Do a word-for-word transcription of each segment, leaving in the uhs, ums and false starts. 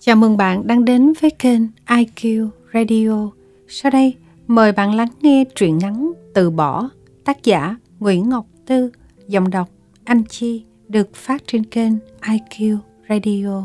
Chào mừng bạn đang đến với kênh i kiu Radio. Sau đây, mời bạn lắng nghe truyện ngắn Từ Bỏ, tác giả Nguyễn Ngọc Tư, giọng đọc Anh Chi, được phát trên kênh i kiu Radio.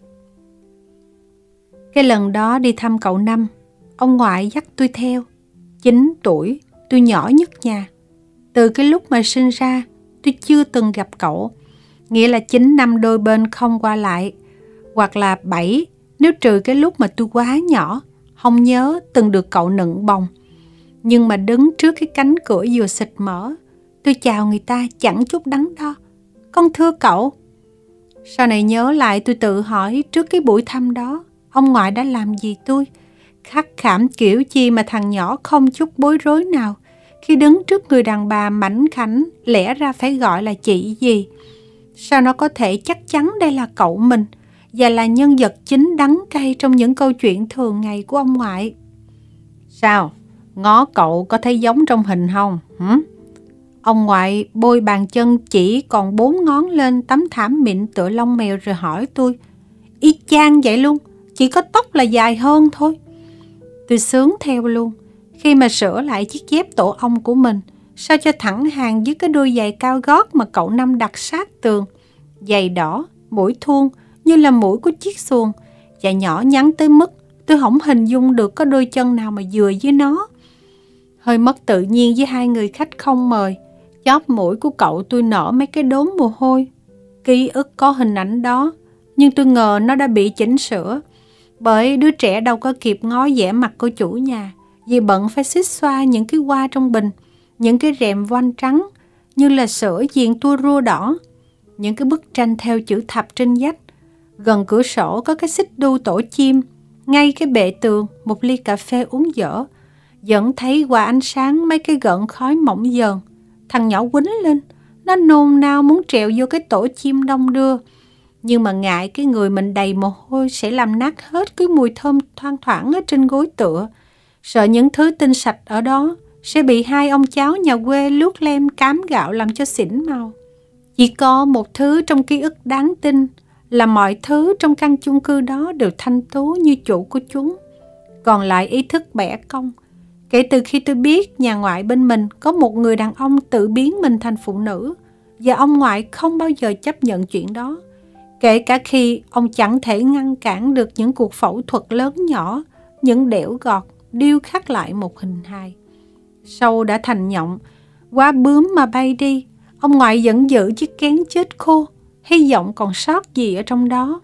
Cái lần đó đi thăm cậu Năm, ông ngoại dắt tôi theo. Chín tuổi, tôi nhỏ nhất nhà. Từ cái lúc mà sinh ra, tôi chưa từng gặp cậu. Nghĩa là chín năm đôi bên không qua lại, hoặc là bảy nếu trừ cái lúc mà tôi quá nhỏ, không nhớ từng được cậu nựng bồng. Nhưng mà đứng trước cái cánh cửa vừa xịt mở, tôi chào người ta chẳng chút đắn đo. Con thưa cậu. Sau này nhớ lại, tôi tự hỏi trước cái buổi thăm đó, ông ngoại đã làm gì tôi? Khắc khảm kiểu chi mà thằng nhỏ không chút bối rối nào khi đứng trước người đàn bà mảnh khảnh lẽ ra phải gọi là chị gì. Sao nó có thể chắc chắn đây là cậu mình và là nhân vật chính đắng cay trong những câu chuyện thường ngày của ông ngoại? Sao? Ngó cậu có thấy giống trong hình không? Hử? Ông ngoại bôi bàn chân chỉ còn bốn ngón lên tấm thảm mịn tựa lông mèo rồi hỏi tôi. Y chang vậy luôn, chỉ có tóc là dài hơn thôi. Tôi sướng theo luôn. Khi mà sửa lại chiếc dép tổ ong của mình, sao cho thẳng hàng với cái đôi giày cao gót mà cậu Năm đặt sát tường. Giày đỏ, mũi thuôn như là mũi của chiếc xuồng, và nhỏ nhắn tới mức tôi không hình dung được có đôi chân nào mà vừa với nó. Hơi mất tự nhiên với hai người khách không mời, chóp mũi của cậu tôi nở mấy cái đốm mồ hôi. Ký ức có hình ảnh đó, nhưng tôi ngờ nó đã bị chỉnh sửa, bởi đứa trẻ đâu có kịp ngó vẻ mặt của chủ nhà, vì bận phải xích xoa những cái hoa trong bình, những cái rèm voanh trắng như là sữa viền tua rua đỏ, những cái bức tranh theo chữ thập trên vách. Gần cửa sổ có cái xích đu tổ chim, ngay cái bệ tường một ly cà phê uống dở, vẫn thấy qua ánh sáng mấy cái gợn khói mỏng dần. Thằng nhỏ quýnh lên, nó nôn nao muốn trèo vô cái tổ chim đông đưa, nhưng mà ngại cái người mình đầy mồ hôi sẽ làm nát hết cái mùi thơm thoang thoảng ở trên gối tựa, sợ những thứ tinh sạch ở đó sẽ bị hai ông cháu nhà quê luốt lem cám gạo làm cho xỉn màu. Chỉ có một thứ trong ký ức đáng tin là mọi thứ trong căn chung cư đó đều thanh tú như chủ của chúng. Còn lại ý thức bẻ cong. Kể từ khi tôi biết nhà ngoại bên mình có một người đàn ông tự biến mình thành phụ nữ, và ông ngoại không bao giờ chấp nhận chuyện đó, kể cả khi ông chẳng thể ngăn cản được những cuộc phẫu thuật lớn nhỏ, những đẽo gọt điêu khắc lại một hình hài. Sâu đã thành nhộng, quá bướm mà bay đi, ông ngoại vẫn giữ chiếc kén chết khô, hy vọng còn sót gì ở trong đó.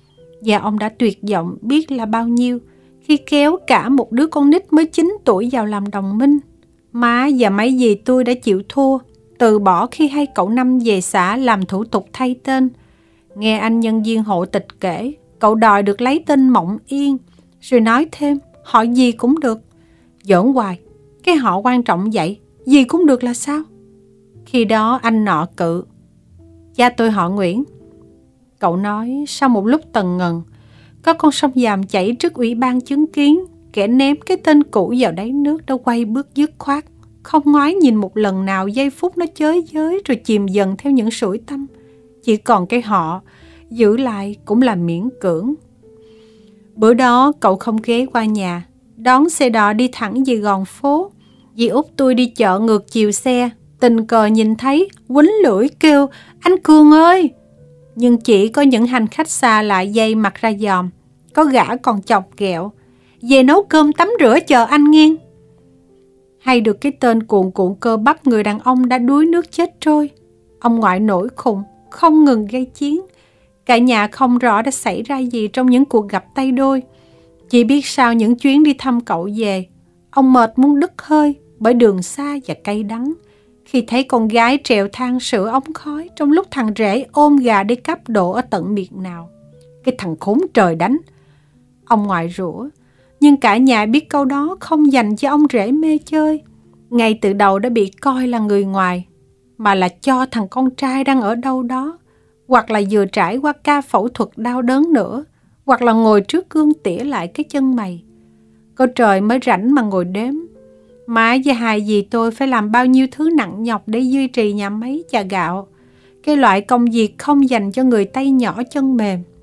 Và ông đã tuyệt vọng biết là bao nhiêu khi kéo cả một đứa con nít mới chín tuổi vào làm đồng minh. Má và mấy dì tôi đã chịu thua, từ bỏ khi hay cậu Năm về xã làm thủ tục thay tên. Nghe anh nhân viên hộ tịch kể, cậu đòi được lấy tên Mộng Yên, rồi nói thêm họ gì cũng được. Giỡn hoài, cái họ quan trọng vậy, gì cũng được là sao? Khi đó anh nọ cự. Cha tôi họ Nguyễn. Cậu nói sau một lúc tần ngần, có con sông Giàm chảy trước ủy ban chứng kiến, kẻ ném cái tên cũ vào đáy nước đã quay bước dứt khoát, không ngoái nhìn một lần nào giây phút nó chới giới rồi chìm dần theo những sủi tăm. Chỉ còn cái họ, giữ lại cũng là miễn cưỡng. Bữa đó cậu không ghé qua nhà, đón xe đò đi thẳng về gòn phố. Dì út tôi đi chợ ngược chiều xe, tình cờ nhìn thấy, quýnh lưỡi kêu anh Cường ơi. Nhưng chỉ có những hành khách xa lại dây mặt ra dòm. Có gã còn chọc ghẹo, về nấu cơm tắm rửa chờ anh nghe. Hay được cái tên cuồn cuộn cơ bắp người đàn ông đã đuối nước chết trôi. Ông ngoại nổi khùng, không ngừng gây chiến. Cả nhà không rõ đã xảy ra gì trong những cuộc gặp tay đôi. Chỉ biết sau những chuyến đi thăm cậu về, ông mệt muốn đứt hơi bởi đường xa và cay đắng. Khi thấy con gái trèo thang sửa ống khói trong lúc thằng rể ôm gà để cắp độ ở tận miệt nào. Cái thằng khốn trời đánh. Ông ngoại rủa, nhưng cả nhà biết câu đó không dành cho ông rể mê chơi. Ngay từ đầu đã bị coi là người ngoài, mà là cho thằng con trai đang ở đâu đó, hoặc là vừa trải qua ca phẫu thuật đau đớn nữa, hoặc là ngồi trước gương tỉa lại cái chân mày. Có trời mới rảnh mà ngồi đếm. Má và hai dì tôi phải làm bao nhiêu thứ nặng nhọc để duy trì nhà máy chà gạo, cái loại công việc không dành cho người tay nhỏ chân mềm.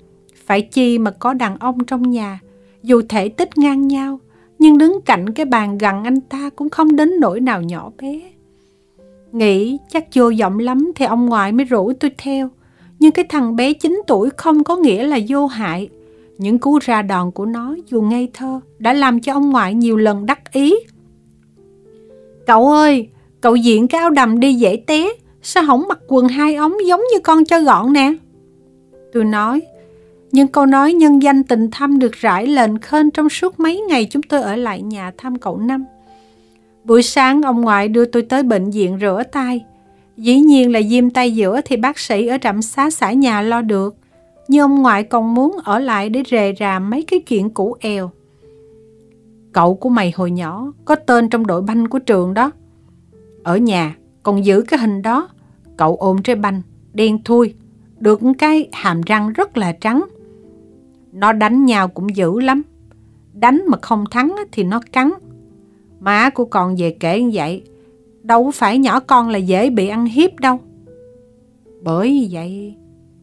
Phải chi mà có đàn ông trong nhà, dù thể tích ngang nhau, nhưng đứng cạnh cái bàn gần anh ta cũng không đến nỗi nào nhỏ bé. Nghĩ chắc vô vọng lắm thì ông ngoại mới rủ tôi theo. Nhưng cái thằng bé chín tuổi không có nghĩa là vô hại. Những cú ra đòn của nó dù ngây thơ đã làm cho ông ngoại nhiều lần đắc ý. Cậu ơi, cậu diện cái áo đầm đi dễ té, sao không mặc quần hai ống giống như con cho gọn nè? Tôi nói, nhưng câu nói nhân danh tình thâm được rải lên khênh trong suốt mấy ngày chúng tôi ở lại nhà thăm cậu Năm. Buổi sáng ông ngoại đưa tôi tới bệnh viện rửa tay. Dĩ nhiên là viêm tay giữa thì bác sĩ ở trạm xá xã nhà lo được. Nhưng ông ngoại còn muốn ở lại để rề rà mấy cái chuyện cũ èo. Cậu của mày hồi nhỏ có tên trong đội banh của trường đó. Ở nhà còn giữ cái hình đó. Cậu ôm trái banh, đen thui, được cái hàm răng rất là trắng. Nó đánh nhau cũng dữ lắm. Đánh mà không thắng thì nó cắn. Má của con về kể như vậy, đâu phải nhỏ con là dễ bị ăn hiếp đâu. Bởi vậy,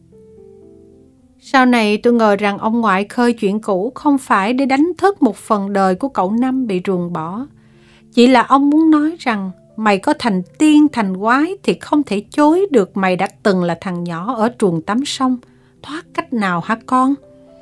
sau này tôi ngờ rằng ông ngoại khơi chuyện cũ không phải để đánh thức một phần đời của cậu Năm bị ruồng bỏ. Chỉ là ông muốn nói rằng mày có thành tiên thành quái thì không thể chối được mày đã từng là thằng nhỏ ở truồng tắm sông. Thoát cách nào hả con?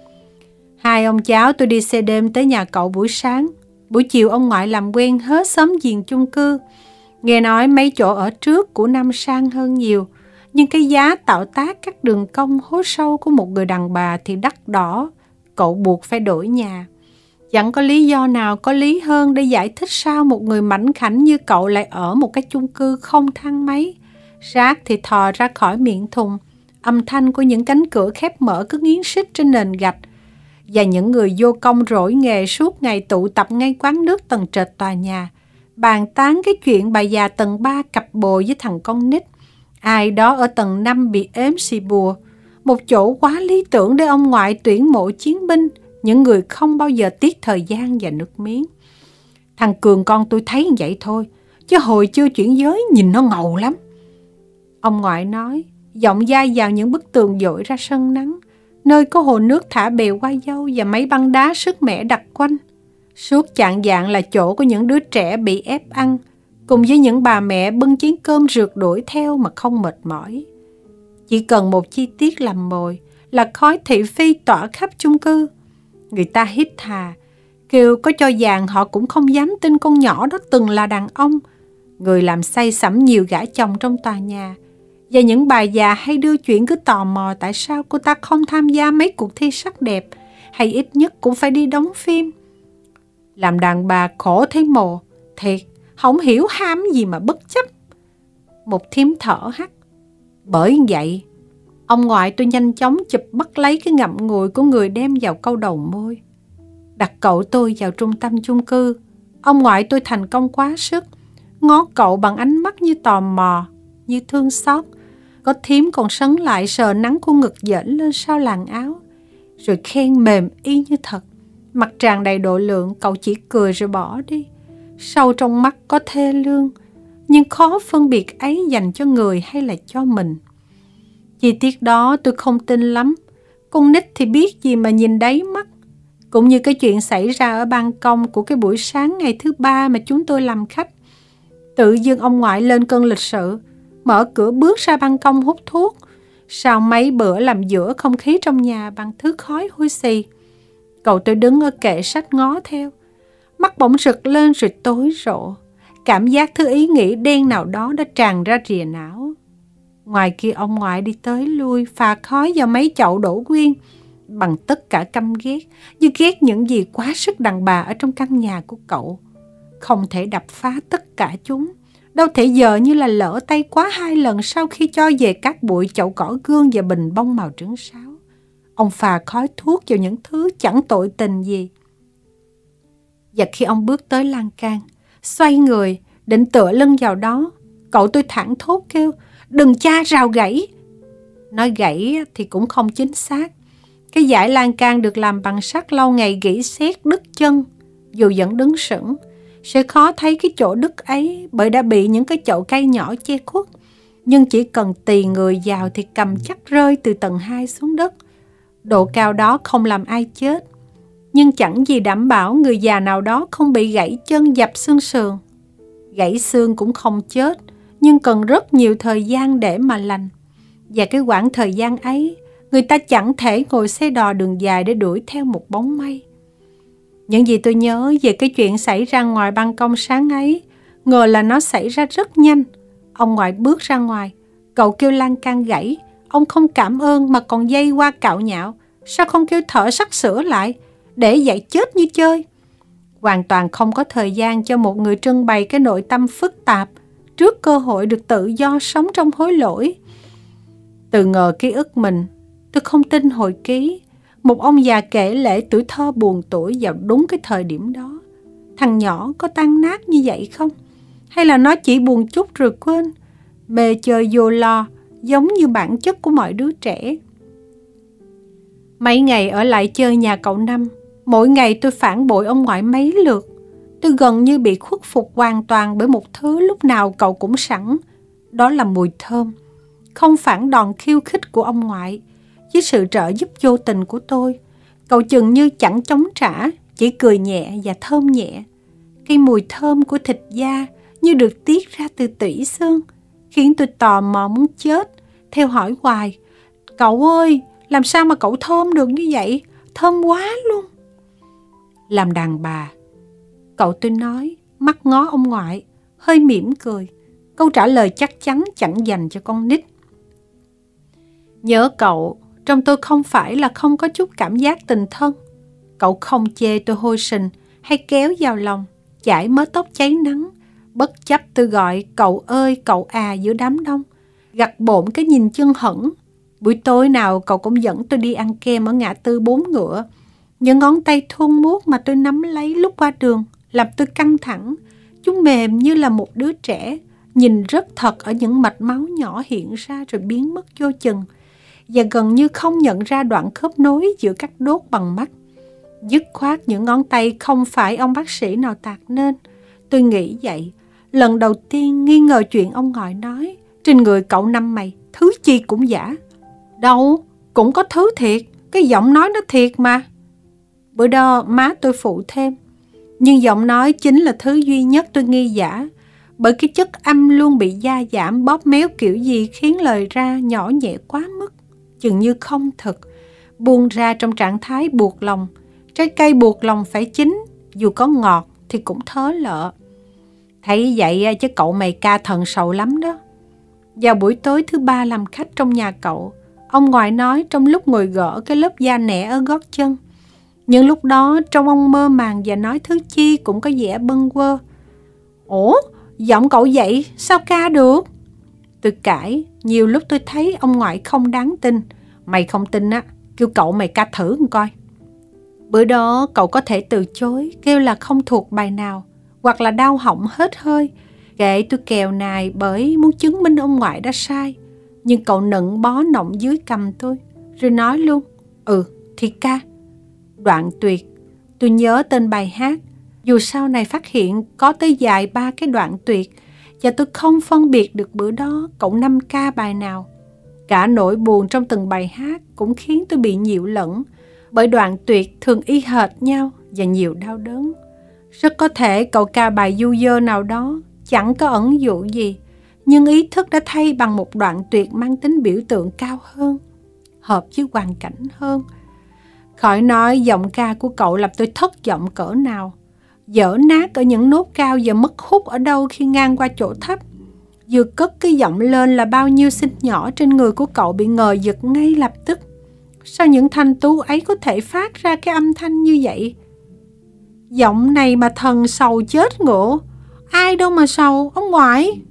Hai ông cháu tôi đi xe đêm tới nhà cậu buổi sáng. Buổi chiều ông ngoại làm quen hết xóm giềng chung cư. Nghe nói mấy chỗ ở trước của Năm sang hơn nhiều. Nhưng cái giá tạo tác các đường cong hố sâu của một người đàn bà thì đắt đỏ. Cậu buộc phải đổi nhà. Chẳng có lý do nào có lý hơn để giải thích sao một người mảnh khảnh như cậu lại ở một cái chung cư không thang máy. Rác thì thò ra khỏi miệng thùng. Âm thanh của những cánh cửa khép mở cứ nghiến xích trên nền gạch. Và những người vô công rỗi nghề suốt ngày tụ tập ngay quán nước tầng trệt tòa nhà, bàn tán cái chuyện bà già tầng ba cặp bồ với thằng con nít. Ai đó ở tầng năm bị ếm xì bùa. Một chỗ quá lý tưởng để ông ngoại tuyển mộ chiến binh, những người không bao giờ tiếc thời gian và nước miếng. Thằng Cường con tôi thấy như vậy thôi, chứ hồi chưa chuyển giới nhìn nó ngầu lắm. Ông ngoại nói, giọng dai vào những bức tường dội ra sân nắng, nơi có hồ nước thả bèo qua dâu và mấy băng đá sức mẻ đặt quanh. Suốt chạng vạng là chỗ của những đứa trẻ bị ép ăn, cùng với những bà mẹ bưng chén cơm rượt đuổi theo mà không mệt mỏi. Chỉ cần một chi tiết làm mồi là khói thị phi tỏa khắp chung cư. Người ta hít hà, kêu có cho vàng họ cũng không dám tin con nhỏ đó từng là đàn ông. Người làm say sẩm nhiều gã chồng trong tòa nhà. Và những bà già hay đưa chuyện cứ tò mò tại sao cô ta không tham gia mấy cuộc thi sắc đẹp, hay ít nhất cũng phải đi đóng phim. Làm đàn bà khổ thấy mồ, thiệt, không hiểu ham gì mà bất chấp. Một thím thở hắt. Bởi vậy, ông ngoại tôi nhanh chóng chụp bắt lấy cái ngậm ngùi của người đem vào câu đầu môi. Đặt cậu tôi vào trung tâm chung cư. Ông ngoại tôi thành công quá sức, ngó cậu bằng ánh mắt như tò mò, như thương xót. Có thím còn sấn lại sờ nắng khuôn ngực dễn lên sau làn áo, rồi khen mềm y như thật. Mặt tràn đầy độ lượng, cậu chỉ cười rồi bỏ đi. Sâu trong mắt có thê lương, nhưng khó phân biệt ấy dành cho người hay là cho mình. Chi tiết đó tôi không tin lắm. Con nít thì biết gì mà nhìn đáy mắt. Cũng như cái chuyện xảy ra ở ban công của cái buổi sáng ngày thứ ba mà chúng tôi làm khách. Tự dưng ông ngoại lên cơn lịch sự, mở cửa bước ra ban công hút thuốc. Sau mấy bữa làm giữa không khí trong nhà bằng thứ khói hôi xì. Cậu tôi đứng ở kệ sách ngó theo. Mắt bỗng rực lên rồi tối rộ. Cảm giác thứ ý nghĩ đen nào đó đã tràn ra rìa não. Ngoài kia ông ngoại đi tới lui, phà khói vào mấy chậu đổ quyên. Bằng tất cả căm ghét, như ghét những gì quá sức đàn bà ở trong căn nhà của cậu. Không thể đập phá tất cả chúng. Đâu thể giờ như là lỡ tay quá hai lần sau khi cho về các bụi chậu cỏ gương và bình bông màu trứng sáo. Ông phà khói thuốc vào những thứ chẳng tội tình gì. Và khi ông bước tới lan can, xoay người, định tựa lưng vào đó, cậu tôi thẳng thốt kêu, đừng cha rào gãy. Nói gãy thì cũng không chính xác. Cái dải lan can được làm bằng sắt lâu ngày gỉ sét đứt chân. Dù vẫn đứng sững, sẽ khó thấy cái chỗ đứt ấy bởi đã bị những cái chậu cây nhỏ che khuất. Nhưng chỉ cần tì người vào thì cầm chắc rơi từ tầng hai xuống đất. Độ cao đó không làm ai chết, nhưng chẳng gì đảm bảo người già nào đó không bị gãy chân dập xương sườn. Gãy xương cũng không chết, nhưng cần rất nhiều thời gian để mà lành. Và cái quãng thời gian ấy, người ta chẳng thể ngồi xe đò đường dài để đuổi theo một bóng mây. Những gì tôi nhớ về cái chuyện xảy ra ngoài ban công sáng ấy, ngờ là nó xảy ra rất nhanh. Ông ngoại bước ra ngoài, cậu kêu lan can gãy. Ông không cảm ơn mà còn dây qua cạo nhạo. Sao không kêu thợ sắt sửa lại, để dạy chết như chơi? Hoàn toàn không có thời gian cho một người trưng bày cái nội tâm phức tạp trước cơ hội được tự do sống trong hối lỗi. Từ ngờ ký ức mình, tôi không tin hồi ký. Một ông già kể lể tuổi thơ buồn tủi vào đúng cái thời điểm đó. Thằng nhỏ có tan nát như vậy không? Hay là nó chỉ buồn chút rồi quên, mê chơi vô lo, giống như bản chất của mọi đứa trẻ. Mấy ngày ở lại chơi nhà cậu Năm, mỗi ngày tôi phản bội ông ngoại mấy lượt. Tôi gần như bị khuất phục hoàn toàn bởi một thứ lúc nào cậu cũng sẵn. Đó là mùi thơm. Không phản đòn khiêu khích của ông ngoại, với sự trợ giúp vô tình của tôi, cậu chừng như chẳng chống trả, chỉ cười nhẹ và thơm nhẹ. Cái mùi thơm của thịt da như được tiết ra từ tủy xương, khiến tôi tò mò muốn chết, theo hỏi hoài: cậu ơi, làm sao mà cậu thơm được như vậy? Thơm quá luôn. Làm đàn bà, cậu tôi nói, mắt ngó ông ngoại, hơi mỉm cười. Câu trả lời chắc chắn chẳng dành cho con nít. Nhớ cậu, trong tôi không phải là không có chút cảm giác tình thân. Cậu không chê tôi hôi sình hay kéo vào lòng, chải mớ tóc cháy nắng. Bất chấp tôi gọi cậu ơi cậu à giữa đám đông, gặt bộn cái nhìn chân hững. Buổi tối nào cậu cũng dẫn tôi đi ăn kem ở ngã tư Bốn Ngựa. Những ngón tay thun muốt mà tôi nắm lấy lúc qua đường làm tôi căng thẳng. Chúng mềm như là một đứa trẻ, nhìn rất thật ở những mạch máu nhỏ hiện ra rồi biến mất vô chừng, và gần như không nhận ra đoạn khớp nối giữa các đốt bằng mắt. Dứt khoát những ngón tay không phải ông bác sĩ nào tạc nên. Tôi nghĩ vậy. Lần đầu tiên nghi ngờ chuyện ông ngoại nói, trên người cậu Năm mày thứ chi cũng giả. Đâu, cũng có thứ thiệt, cái giọng nói nó thiệt mà. Bữa đó má tôi phụ thêm. Nhưng giọng nói chính là thứ duy nhất tôi nghi giả, bởi cái chất âm luôn bị gia giảm bóp méo kiểu gì khiến lời ra nhỏ nhẹ quá mức, chừng như không thực, buông ra trong trạng thái buộc lòng. Trái cây buộc lòng phải chín, dù có ngọt thì cũng thớ lợ. Thấy vậy chứ cậu mày ca thần sầu lắm đó. Vào buổi tối thứ ba làm khách trong nhà cậu, ông ngoại nói trong lúc ngồi gỡ cái lớp da nẻ ở gót chân. Nhưng lúc đó trông ông mơ màng và nói thứ chi cũng có vẻ bâng quơ. Ủa, giọng cậu vậy sao ca được? Tôi cãi, nhiều lúc tôi thấy ông ngoại không đáng tin. Mày không tin á, kêu cậu mày ca thử coi. Bữa đó cậu có thể từ chối, kêu là không thuộc bài nào, hoặc là đau họng hết hơi. Kệ tôi kèo nài bởi muốn chứng minh ông ngoại đã sai. Nhưng cậu nựng bó nọng dưới cằm tôi, rồi nói luôn: Ừ, thì ca. Đoạn tuyệt. Tôi nhớ tên bài hát, dù sau này phát hiện có tới dài ba cái đoạn tuyệt, và tôi không phân biệt được bữa đó cậu Năm ca bài nào. Cả nỗi buồn trong từng bài hát cũng khiến tôi bị nhiễu lẫn, bởi đoạn tuyệt thường y hệt nhau và nhiều đau đớn. Rất có thể cậu ca bài du dơ nào đó, chẳng có ẩn dụ gì, nhưng ý thức đã thay bằng một đoạn tuyệt mang tính biểu tượng cao hơn, hợp với hoàn cảnh hơn. Khỏi nói giọng ca của cậu làm tôi thất vọng cỡ nào. Dở nát ở những nốt cao và mất hút ở đâu khi ngang qua chỗ thấp. Vừa cất cái giọng lên là bao nhiêu xinh nhỏ trên người của cậu bị ngờ giật ngay lập tức. Sao những thanh tú ấy có thể phát ra cái âm thanh như vậy? Giọng này mà thần sầu chết ngựa. Ai đâu mà sầu, ông ngoại.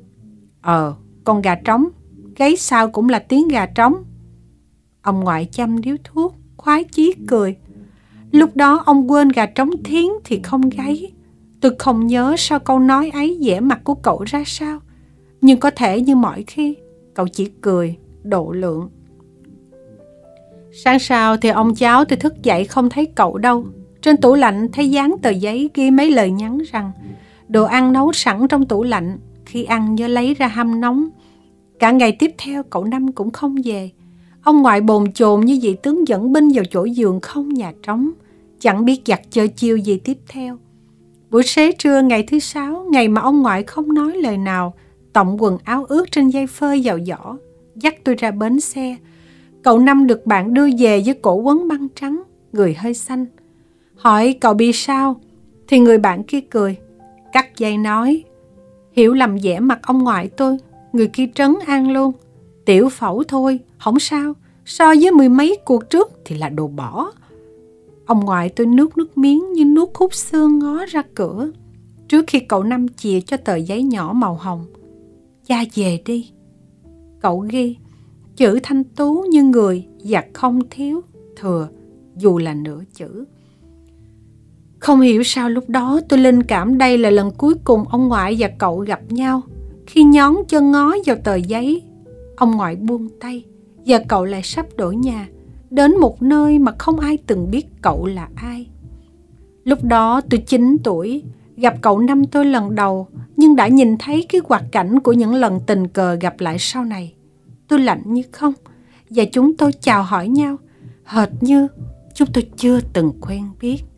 Ờ, con gà trống, gáy sao cũng là tiếng gà trống. Ông ngoại chăm điếu thuốc, khoái chí cười. Lúc đó ông quên gà trống thiến thì không gáy. Tôi không nhớ sau câu nói ấy vẻ mặt của cậu ra sao, nhưng có thể như mọi khi, cậu chỉ cười, độ lượng. Sáng sau thì ông cháu tôi thức dậy không thấy cậu đâu. Trên tủ lạnh thấy dán tờ giấy ghi mấy lời nhắn rằng đồ ăn nấu sẵn trong tủ lạnh, khi ăn nhớ lấy ra hâm nóng. Cả ngày tiếp theo cậu Năm cũng không về. Ông ngoại bồn chồn như vị tướng dẫn binh vào chỗ giường không nhà trống, chẳng biết giặt chơi chiêu gì tiếp theo. Buổi xế trưa ngày thứ sáu, ngày mà ông ngoại không nói lời nào, tọng quần áo ướt trên dây phơi vào giỏ, dắt tôi ra bến xe. Cậu Năm được bạn đưa về với cổ quấn băng trắng, người hơi xanh. Hỏi cậu bị sao, thì người bạn kia cười, cắt dây nói. Hiểu lầm vẻ mặt ông ngoại tôi, người kia trấn an luôn. Tiểu phẫu thôi, không sao, so với mười mấy cuộc trước thì là đồ bỏ. Ông ngoại tôi nuốt nước miếng như nuốt khúc xương ngó ra cửa, trước khi cậu Năm chìa cho tờ giấy nhỏ màu hồng. Cha về đi. Cậu ghi, chữ thanh tú như người và không thiếu, thừa, dù là nửa chữ. Không hiểu sao lúc đó tôi linh cảm đây là lần cuối cùng ông ngoại và cậu gặp nhau. Khi nhón chân ngó vào tờ giấy, ông ngoại buông tay và cậu lại sắp đổi nhà, đến một nơi mà không ai từng biết cậu là ai. Lúc đó tôi chín tuổi, gặp cậu Năm tôi lần đầu, nhưng đã nhìn thấy cái hoạt cảnh của những lần tình cờ gặp lại sau này. Tôi lạnh như không, và chúng tôi chào hỏi nhau, hệt như chúng tôi chưa từng quen biết.